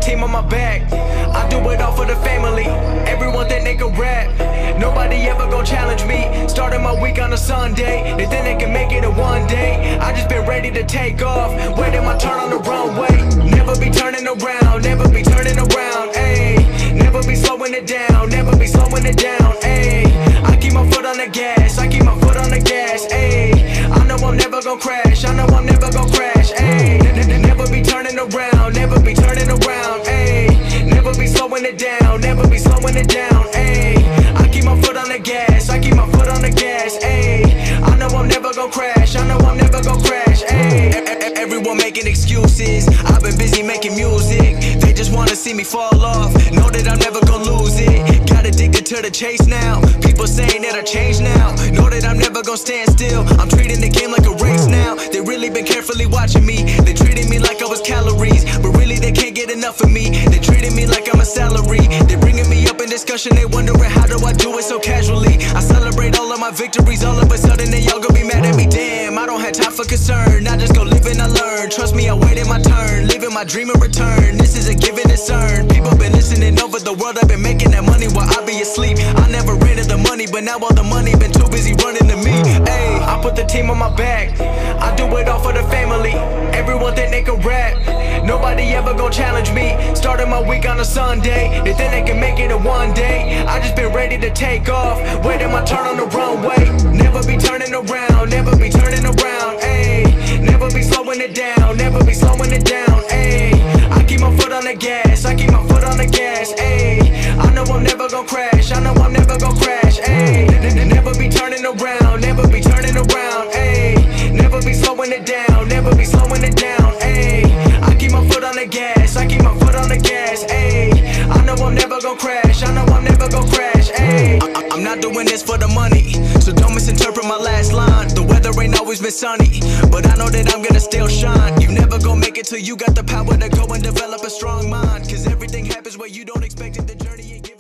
team on my back. I do it all for the family. Everyone think they can rap. Nobody ever gon' challenge me. Starting my week on a Sunday. They think they can make it in one day. I just been ready to take off, waiting my turn on the runway. Never be turning around, never be turning around, ayy. Never be slowing it down, never be slowing it down, ayy. I keep my foot on the gas, I keep my foot on the gas, ayy. I know I'm never gon' crash, I know I'm never gon' crash, ayy. Never be turning around, never be turning around, ayy. Never be slowing it down, never be slowing it down, ayy. I keep my foot on the gas, I keep my foot on the gas, ayy. I know I'm never gon' crash, I know I'm never gon' crash, ayy. Everyone making excuses, I've been busy making music. They just wanna see me fall off, know that I'm never gon' lose it. Got addicted to the chase now, people saying that I changed now. Know that I'm never gon' stand still, I'm treating the game like a race now. They really been carefully watching me, they treating me like I was calories, but really they can't get enough of me. They treating me like I'm a salary, they bringing me up in discussion. They wondering how do I do it so casually. I celebrate all of my victories, all of a sudden they all gon' be mad at me. Damn, I don't have time for concern, I just go live and I learn. Trust me, I waited my turn, living my dream in return. This is a given, it's earned. People been listening over the world, I've been making that money while I be asleep. I never ran to the money, but now all the money been too busy running to me. Ayy, I put the team on my back, I do it all for the family. Everyone think they can rap, nobody ever gon' challenge me. Starting my week on a Sunday, they think they can make it in one day. I just been ready to take off, waiting my turn on the runway. Never be turning around, never be turning around, ayy. Never be slowing it down, never be slowing it down, ayy. I keep my foot on the gas, I keep my foot on the gas, ayy. I know I'm never gon' crash, I know I'm never gon' crash, ayy. Never be turning around, never be turning around, ayy. Never be slowing it down, never be slowing it down, ayy. I keep my foot on the gas, I keep my foot on the gas, ayy. I know I'm never gon' crash, I know I'm never gon' crash, ayy. I'm not doing this for the money, so don't misinterpret my last line. The weather ain't always been sunny, but I know that I'm gonna still shine. You never gon' make it till you got the power to go and develop a strong mind. Cause everything happens where you don't expect it, the journey ain't given.